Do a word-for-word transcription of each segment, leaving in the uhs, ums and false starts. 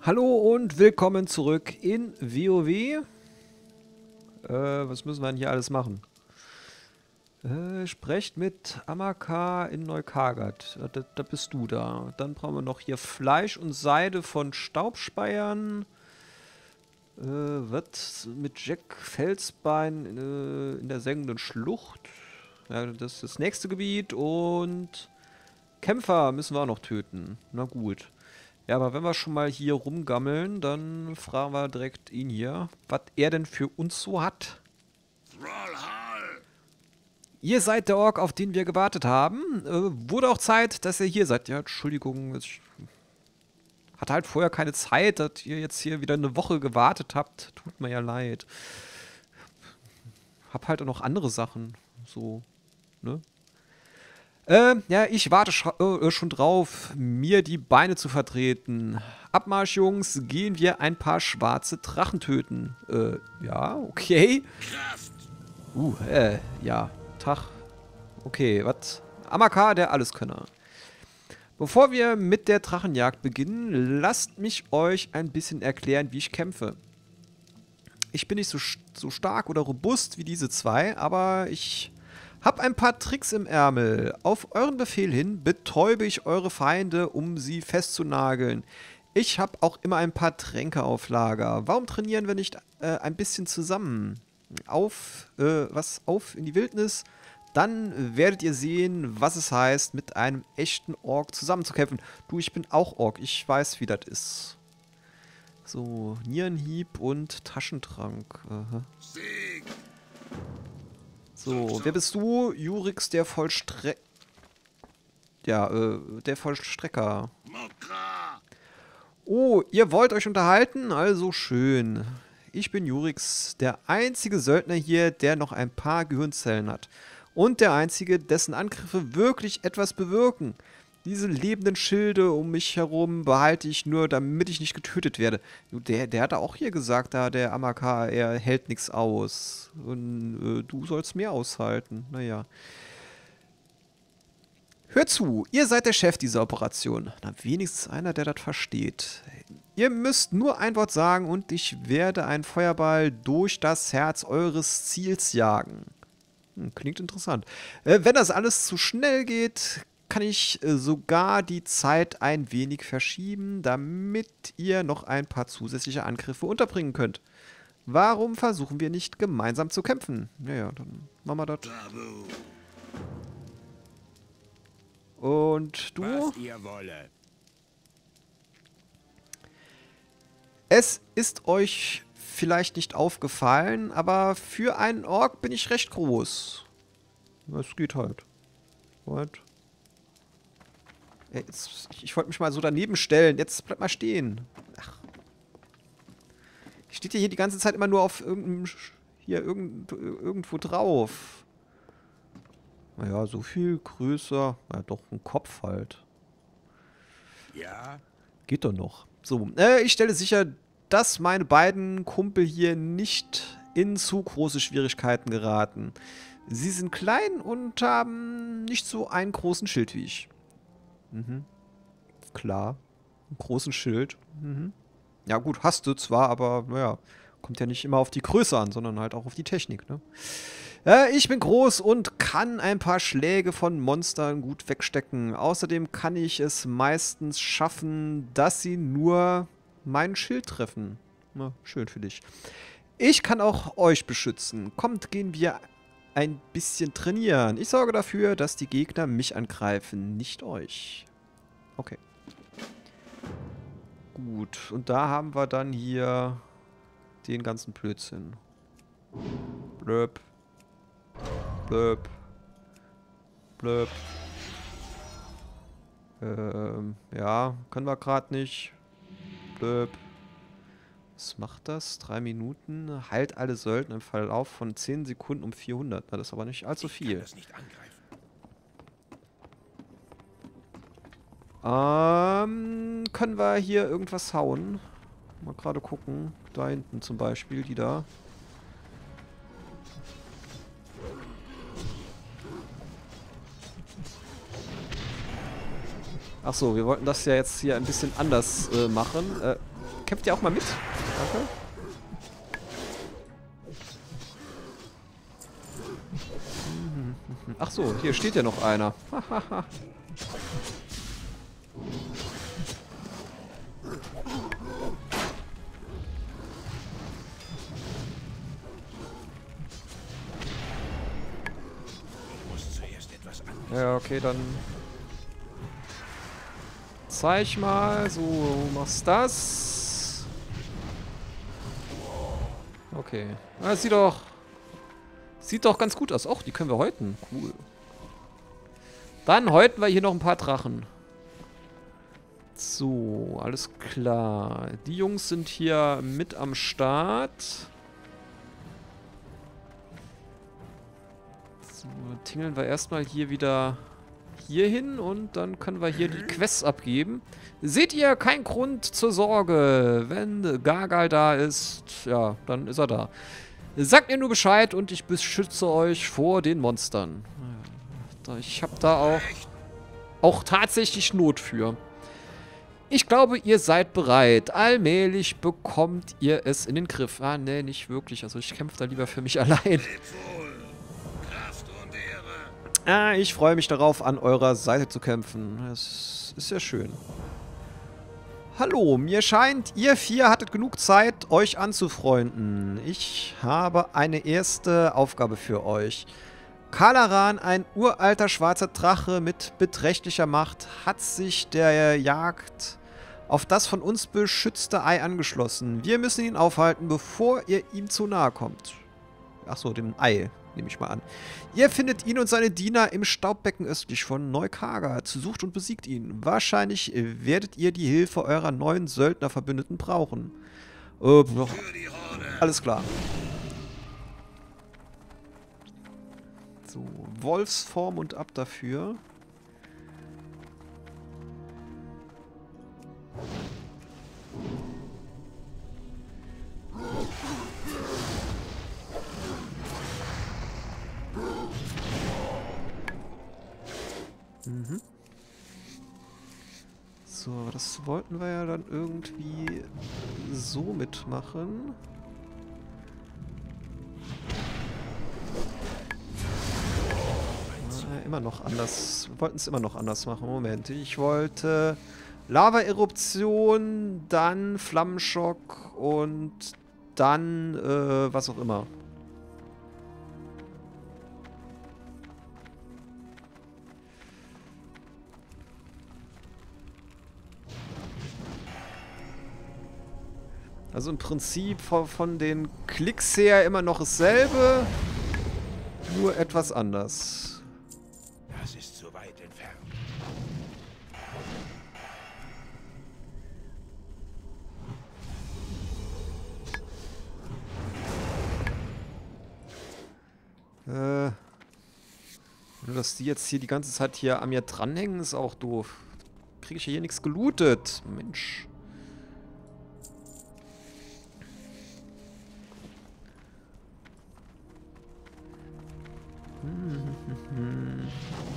Hallo und willkommen zurück in WoW. Äh, was müssen wir denn hier alles machen? Äh, sprecht mit Amakar in Neukargat. Da, da bist du da. Dann brauchen wir noch hier Fleisch und Seide von Staubspeiern. Äh, was mit Jack Felsbein äh, in der sengenden Schlucht. Ja, das ist das nächste Gebiet. Und Kämpfer müssen wir auch noch töten. Na gut. Ja, aber wenn wir schon mal hier rumgammeln, dann fragen wir direkt ihn hier, was er denn für uns so hat. Ihr seid der Ork, auf den wir gewartet haben. Äh, wurde auch Zeit, dass ihr hier seid. Ja, Entschuldigung, ich hatte halt vorher keine Zeit, dass ihr jetzt hier wieder eine Woche gewartet habt. Tut mir ja leid. Hab halt auch noch andere Sachen. So, ne? Äh, ja, ich warte äh, schon drauf, mir die Beine zu vertreten. Abmarsch, Jungs, gehen wir ein paar schwarze Drachen töten. Äh, ja, okay. Uh, äh, ja, Tag. Okay, was? Amakar, der Alleskönner. Bevor wir mit der Drachenjagd beginnen, lasst mich euch ein bisschen erklären, wie ich kämpfe. Ich bin nicht so, so stark oder robust wie diese zwei, aber ich hab ein paar Tricks im Ärmel. Auf euren Befehl hin betäube ich eure Feinde, um sie festzunageln. Ich hab auch immer ein paar Tränke auf Lager. Warum trainieren wir nicht äh, ein bisschen zusammen? Auf, äh, was? Auf in die Wildnis? Dann werdet ihr sehen, was es heißt, mit einem echten Ork zusammenzukämpfen. Du, ich bin auch Ork. Ich weiß, wie das ist. So, Nierenhieb und Taschentrank. Aha. So, wer bist du? Jurix, der Vollstre... Ja, äh, der Vollstrecker. Oh, ihr wollt euch unterhalten? Also schön. Ich bin Jurix, der einzige Söldner hier, der noch ein paar Gehirnzellen hat. Und der einzige, dessen Angriffe wirklich etwas bewirken. Diese lebenden Schilde um mich herum behalte ich nur, damit ich nicht getötet werde. Der, der hat auch hier gesagt, da der Amakar, er hält nichts aus. Und äh, du sollst mehr aushalten. Naja. Hört zu, ihr seid der Chef dieser Operation. Na, wenigstens einer, der das versteht. Ihr müsst nur ein Wort sagen und ich werde einen Feuerball durch das Herz eures Ziels jagen. Hm, klingt interessant. Äh, wenn das alles zu schnell geht, kann ich äh, sogar die Zeit ein wenig verschieben, damit ihr noch ein paar zusätzliche Angriffe unterbringen könnt. Warum versuchen wir nicht gemeinsam zu kämpfen? Naja, dann machen wir das. Und du? Was ihr wolle. Es ist euch vielleicht nicht aufgefallen, aber für einen Ork bin ich recht groß. Das geht halt. What? Ja, jetzt, ich, ich wollte mich mal so daneben stellen. Jetzt bleib mal stehen. Ach. Steht ja hier die ganze Zeit immer nur auf irgendeinem... Hier, irgend, irgendwo drauf. Naja, so viel größer. Ja, doch, ein Kopf halt. Ja? Geht doch noch. So, äh, ich stelle sicher, dass meine beiden Kumpel hier nicht in zu große Schwierigkeiten geraten. Sie sind klein und haben nicht so einen großen Schild wie ich. Mhm. Klar. Einen großen Schild. Mhm. Ja gut, hast du zwar, aber naja, kommt ja nicht immer auf die Größe an, sondern halt auch auf die Technik, ne? Äh, ich bin groß und kann ein paar Schläge von Monstern gut wegstecken. Außerdem kann ich es meistens schaffen, dass sie nur meinen Schild treffen. Na, schön für dich. Ich kann auch euch beschützen. Kommt, gehen wir ein bisschen trainieren. Ich sorge dafür, dass die Gegner mich angreifen, nicht euch. Okay. Gut, und da haben wir dann hier den ganzen Blödsinn. Blöb. Blöb. Blöb. Ähm, ja, können wir gerade nicht. Blöb. Was macht das? Drei Minuten. Heilt alle Söldner im Verlauf von zehn Sekunden um vierhundert. Na, das ist aber nicht allzu viel. Ich kann das nicht angreifen. Ähm, können wir hier irgendwas hauen? Mal gerade gucken. Da hinten zum Beispiel, die da. Ach so, wir wollten das ja jetzt hier ein bisschen anders äh, machen. Äh, kämpft ihr auch mal mit? Danke. Ach so, hier steht ja noch einer. Ja, okay, dann zeig mal, so, du machst das. Okay. Das sieht doch sieht doch ganz gut aus. Och, die können wir häuten. Cool. Dann häuten wir hier noch ein paar Drachen. So, alles klar. Die Jungs sind hier mit am Start. So, tingeln wir erstmal hier wieder hier hin und dann können wir hier die Quests abgeben. Seht ihr, kein Grund zur Sorge. Wenn Gargal da ist, ja, dann ist er da. Sagt mir nur Bescheid und ich beschütze euch vor den Monstern. Ich habe da auch, auch tatsächlich Not für. Ich glaube, ihr seid bereit. Allmählich bekommt ihr es in den Griff. Ah, nee, nicht wirklich. Also ich kämpfe da lieber für mich allein. Ah, ich freue mich darauf, an eurer Seite zu kämpfen. Das ist ja schön. Hallo, mir scheint, ihr vier hattet genug Zeit, euch anzufreunden. Ich habe eine erste Aufgabe für euch. Kalaran, ein uralter schwarzer Drache mit beträchtlicher Macht, hat sich der Jagd auf das von uns beschützte Ei angeschlossen. Wir müssen ihn aufhalten, bevor ihr ihm zu nahe kommt. Achso, dem Ei, nehme ich mal an. Ihr findet ihn und seine Diener im Staubbecken östlich von Neukargat. Sucht und besiegt ihn. Wahrscheinlich werdet ihr die Hilfe eurer neuen Söldnerverbündeten brauchen. Äh, alles klar. So, Wolfsform und ab dafür. Mhm. So, das wollten wir ja dann irgendwie so mitmachen. Ah, immer noch anders. Wir wollten es immer noch anders machen. Moment. Ich wollte Lava-Eruption, dann Flammenschock und dann äh, was auch immer. Also im Prinzip von, von den Klicks her immer noch dasselbe, nur etwas anders. Das ist zu weit entfernt. Äh, nur dass die jetzt hier die ganze Zeit hier an mir dranhängen, ist auch doof. Kriege ich hier nichts gelootet. Mensch. Hm.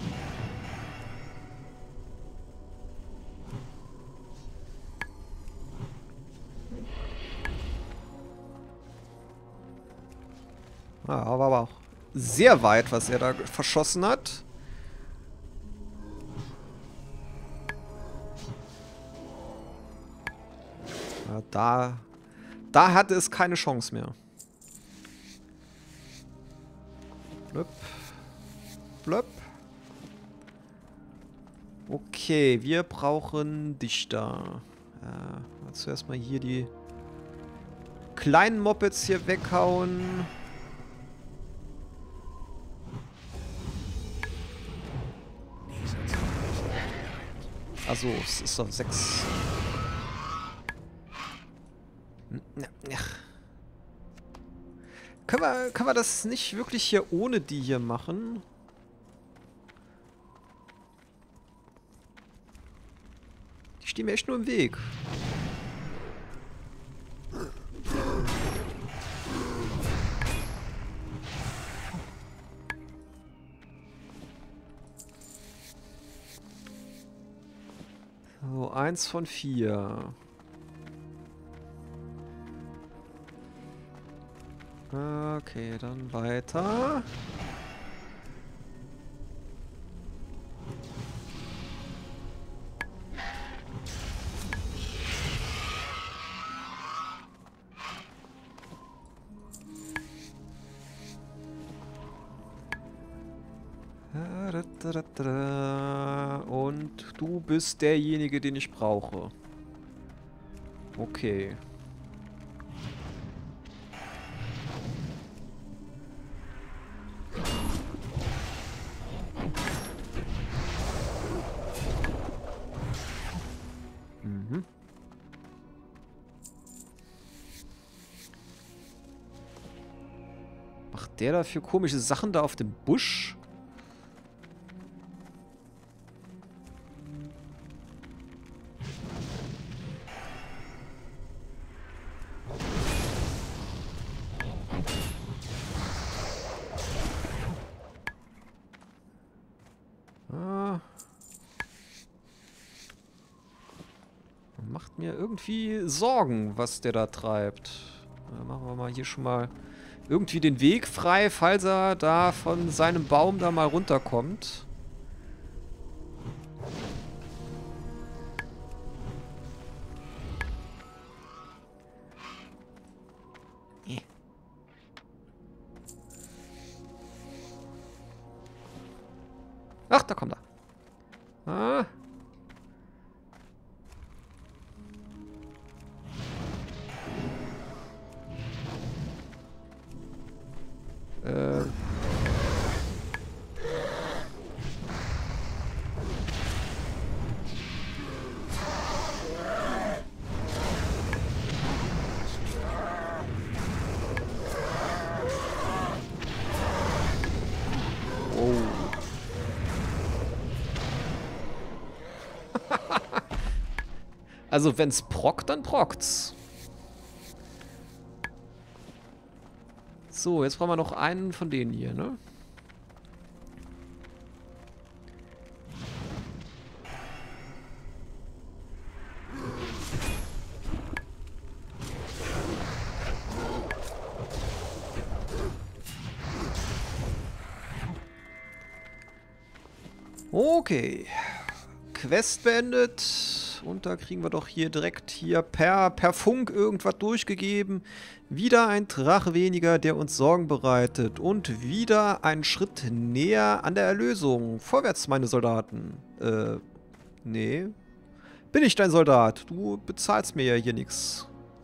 Ah, aber, aber auch sehr weit, was er da verschossen hat. Ja, da, da hatte es keine Chance mehr. Blöpp. Blöpp. Okay, wir brauchen Dichter. Ja, zuerst mal hier die kleinen Mopeds hier weghauen. Also, es ist doch sechs. Können wir, können wir das nicht wirklich hier ohne die hier machen? Die stehen mir echt nur im Weg. So, eins von vier. Okay, dann weiter. Und du bist derjenige, den ich brauche. Okay. Mhm. Macht der da für komische Sachen da auf dem Busch? Macht mir irgendwie Sorgen, was der da treibt. Dann machen wir mal hier schon mal irgendwie den Weg frei, falls er da von seinem Baum da mal runterkommt. Ach, da kommt er. Ah. Äh. Oh. Also wenn's prockt, dann prockt's. So, jetzt brauchen wir noch einen von denen hier, ne? Okay. Quest beendet. Und da kriegen wir doch hier direkt hier per, per Funk irgendwas durchgegeben. Wieder ein Drache weniger, der uns Sorgen bereitet. Und wieder ein Schritt näher an der Erlösung. Vorwärts, meine Soldaten. Äh, nee. Bin ich dein Soldat? Du bezahlst mir ja hier nichts.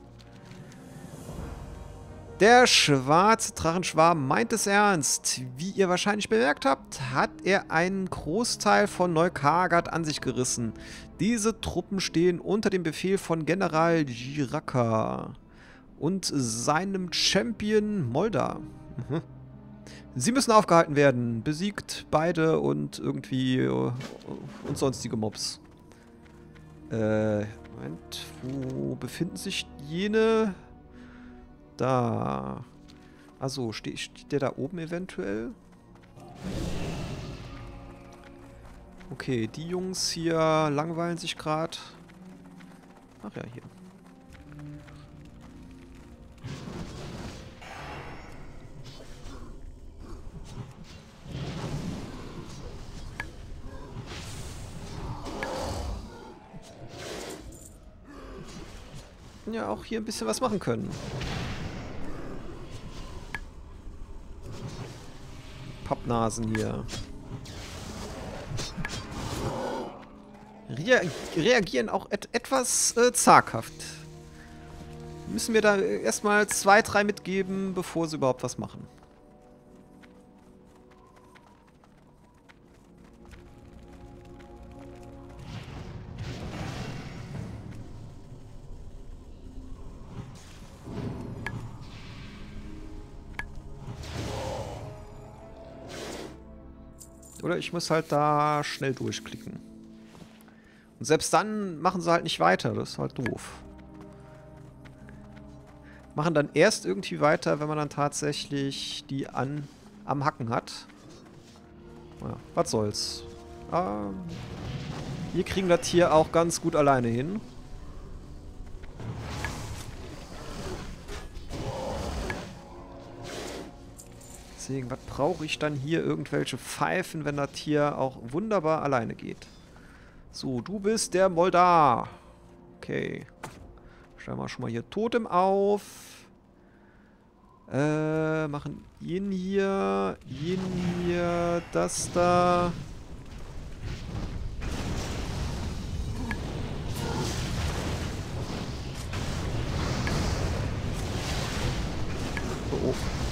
Der schwarze Drachenschwarm meint es ernst. Wie ihr wahrscheinlich bemerkt habt, hat er einen Großteil von Neu-Kargat an sich gerissen. Diese Truppen stehen unter dem Befehl von General Jiraka und seinem Champion Molda. Mhm. Sie müssen aufgehalten werden. Besiegt beide und irgendwie uh, und sonstige Mobs. Äh, Moment, wo befinden sich jene? Da. Also, steht, steht der da oben eventuell? Okay, die Jungs hier langweilen sich gerade. Ach ja, hier. Ja, auch hier ein bisschen was machen können. Pappnasen hier. Rea reagieren auch et etwas äh, zaghaft. Müssen wir da erstmal zwei, drei mitgeben, bevor sie überhaupt was machen. Oder ich muss halt da schnell durchklicken. Und selbst dann machen sie halt nicht weiter. Das ist halt doof. Machen dann erst irgendwie weiter, wenn man dann tatsächlich die an, am Hacken hat. Ja, was soll's. Ähm, wir kriegen das hier auch ganz gut alleine hin. Deswegen, was brauche ich dann hier? Irgendwelche Pfeifen, wenn das hier auch wunderbar alleine geht. So, du bist der Moldar. Okay. Stellen wir schon mal hier Totem auf. Äh, machen ihn hier, ihn hier, das da. Oh, oh.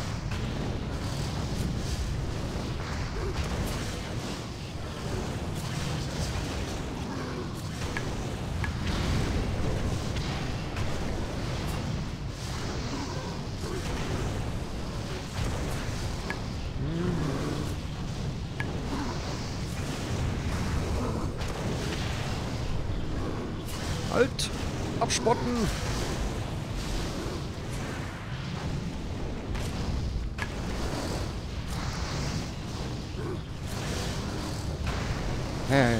Halt! Abspotten! Ja, ja, ja.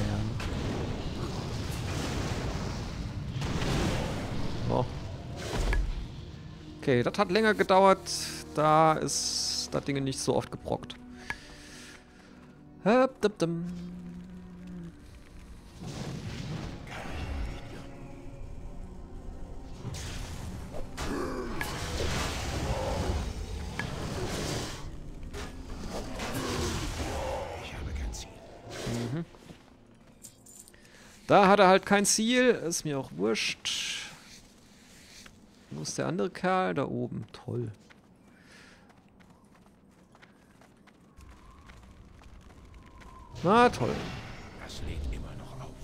So. Okay, das hat länger gedauert. Da ist das Ding nicht so oft gebrockt. Hup, dup, dum. Da hat er halt kein Ziel. Ist mir auch wurscht. Wo ist der andere Kerl? Da oben. Toll. Na toll. Das lädt immer noch auf.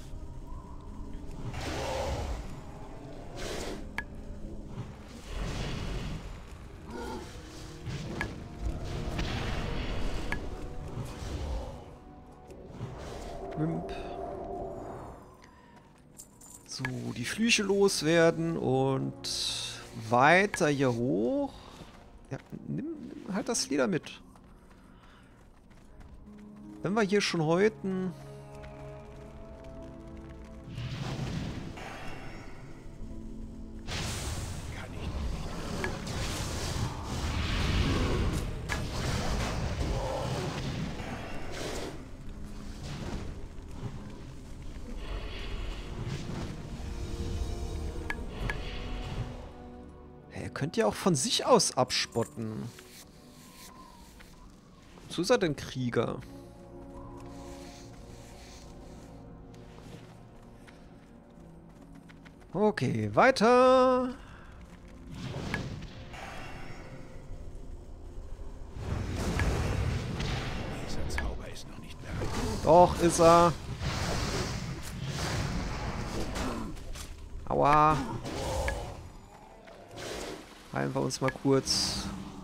Wimp. So, die Flüche loswerden und weiter hier hoch. Ja, nimm, nimm halt das Leder mit. Wenn wir hier schon häuten... Kann ich noch nicht. Hey, ihr könnt ja auch von sich aus abspotten. Wozu ist er denn Krieger? Okay, weiter. Dieser Zauber ist noch nicht bereit. Doch, ist er. Aua. Heilen wir uns mal kurz.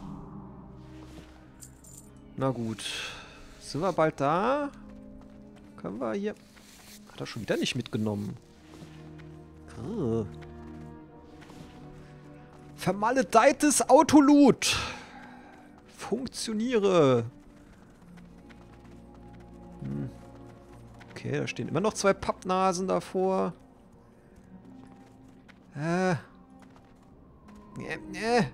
Na gut. Sind wir bald da? Können wir hier... Hat er schon wieder nicht mitgenommen. Grrr. Vermaledeites Autoloot. Funktioniere. Hm. Okay, da stehen immer noch zwei Pappnasen davor. Äh. Nee, nee.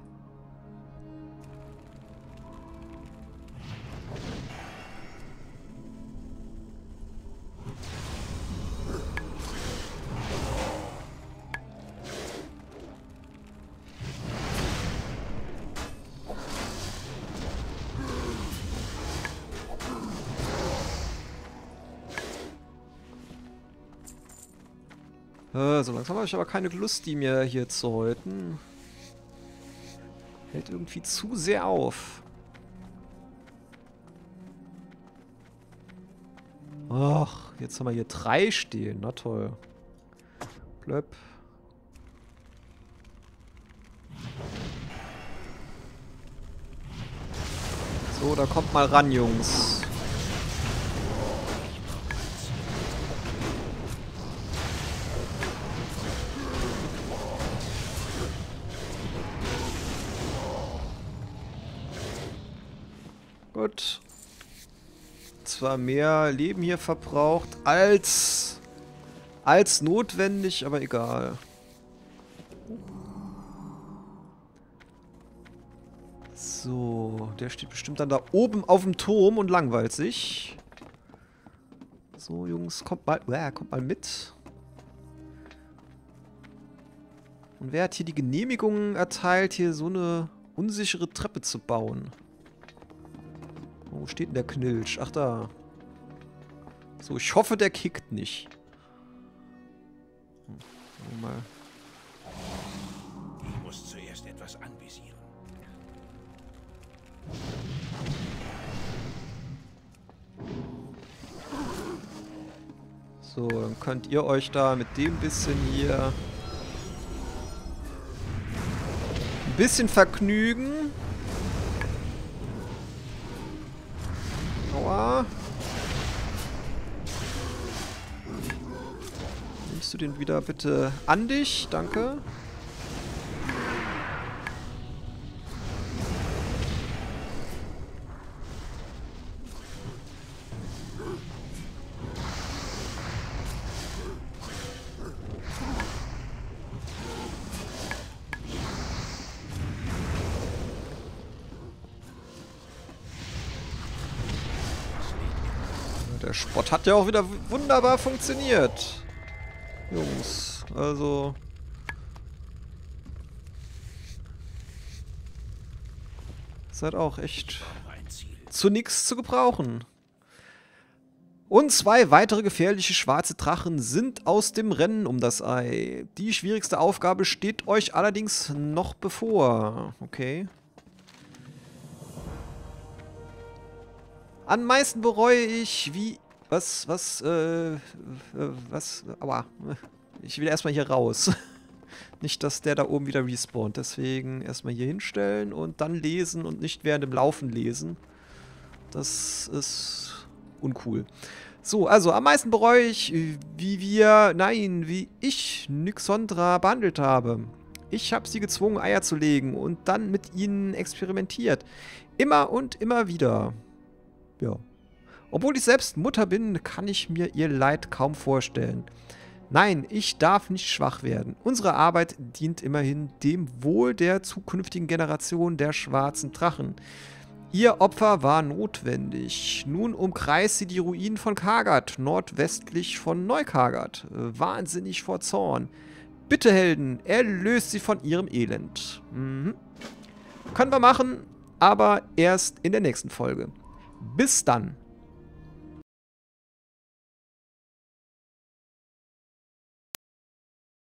Äh, so langsam habe ich aber keine Lust, die mir hier zu häuten. Hält irgendwie zu sehr auf. Ach, jetzt haben wir hier drei stehen. Na toll. Blöpp. So, da kommt mal ran, Jungs. Gut. Zwar mehr Leben hier verbraucht als als notwendig, aber egal. So, der steht bestimmt dann da oben auf dem Turm und langweilt sich. So, Jungs, kommt mal, äh, kommt mal mit. Und wer hat hier die Genehmigung erteilt, hier so eine unsichere Treppe zu bauen? Wo steht denn der Knilch? Ach, da. So, ich hoffe, der kickt nicht. Hm, mal. Ich muss zuerst etwas anvisieren. So, dann könnt ihr euch da mit dem bisschen hier ein bisschen vergnügen. Aua. Nimmst du den wieder bitte an dich? Danke. Der Spott hat ja auch wieder wunderbar funktioniert. Jungs, also... Seid auch echt zu nix zu gebrauchen. Und zwei weitere gefährliche schwarze Drachen sind aus dem Rennen um das Ei. Die schwierigste Aufgabe steht euch allerdings noch bevor. Okay. Am meisten bereue ich, wie... Was, was, äh, äh, was, aua. Ich will erstmal hier raus. Nicht, dass der da oben wieder respawnt. Deswegen erstmal hier hinstellen und dann lesen und nicht während dem Laufen lesen. Das ist uncool. So, also am meisten bereue ich, wie wir, nein, wie ich Nyxondra behandelt habe. Ich habe sie gezwungen, Eier zu legen und dann mit ihnen experimentiert. Immer und immer wieder. Ja. Obwohl ich selbst Mutter bin, kann ich mir ihr Leid kaum vorstellen. Nein, ich darf nicht schwach werden. Unsere Arbeit dient immerhin dem Wohl der zukünftigen Generation der schwarzen Drachen. Ihr Opfer war notwendig. Nun umkreist sie die Ruinen von Kargat, nordwestlich von Neukargat. Wahnsinnig vor Zorn. Bitte, Helden, erlöst sie von ihrem Elend. Mhm. Können wir machen, aber erst in der nächsten Folge. Bis dann.